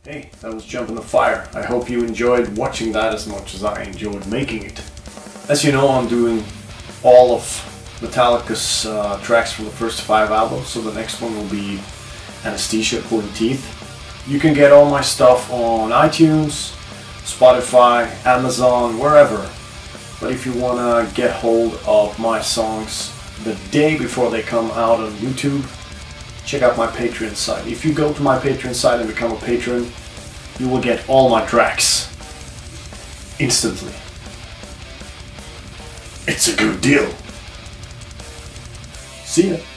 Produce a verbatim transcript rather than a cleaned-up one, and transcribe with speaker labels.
Speaker 1: Hey, that was Jump in the Fire. I hope you enjoyed watching that as much as I enjoyed making it. As you know, I'm doing all of Metallica's uh, tracks from the first five albums, so the next one will be Anesthesia, Pulling Teeth. You can get all my stuff on iTunes, Spotify, Amazon, wherever. But if you want to get hold of my songs the day before they come out on YouTube, check out my Patreon site. If you go to my Patreon site and become a patron, you will get all my tracks instantly. It's a good deal. See ya.